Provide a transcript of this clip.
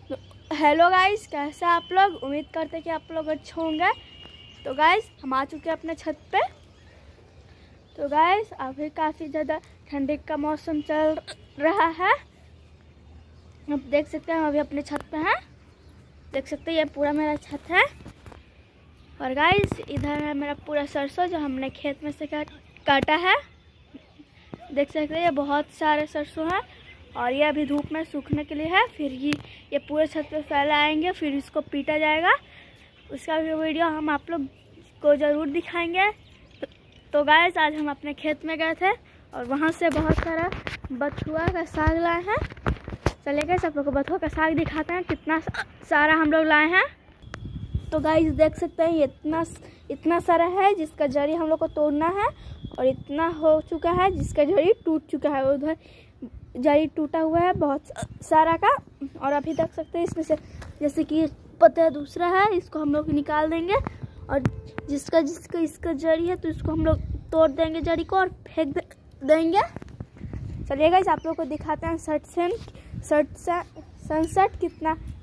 Hello guys, कैसे आप लोग? उम्मीद करते हैं कि आप लोग अच्छे होंगे। तो गाइस हम आ चुके हैं अपने छत पे। तो गाइस अभी काफ़ी ज़्यादा ठंडी का मौसम चल रहा है। आप देख सकते हैं हम अभी अपने छत पे हैं। देख सकते हैं ये पूरा मेरा छत है। और गाइस इधर है मेरा पूरा सरसों जो हमने खेत में से काटा है। देख सकते हैं ये बहुत सारे सरसों हैं और ये अभी धूप में सूखने के लिए है। फिर ये पूरे छत पे फैले आएंगे, फिर इसको पीटा जाएगा। उसका भी वीडियो हम आप लोग को ज़रूर दिखाएंगे। तो गाइस आज हम अपने खेत में गए थे और वहाँ से बहुत सारा बथुआ का साग लाए हैं। चलिए गाइस आप लोग को बथुआ का साग दिखाते हैं कितना सारा हम लोग लाए हैं। तो गाइस देख सकते हैं ये इतना सारा है जिसका जड़ी हम लोग को तोड़ना है और इतना हो चुका है जिसका जड़ी टूट चुका है। उधर जड़ी टूटा हुआ है बहुत सारा का। और अभी देख सकते हैं इसमें से जैसे कि पत्ता दूसरा है, इसको हम लोग निकाल देंगे। और जिसका इसका जड़ी है तो इसको हम लोग तोड़ देंगे जड़ी को और फेंक देंगे। चलिए गाइस आप लोग को दिखाते हैं सनसेट कितना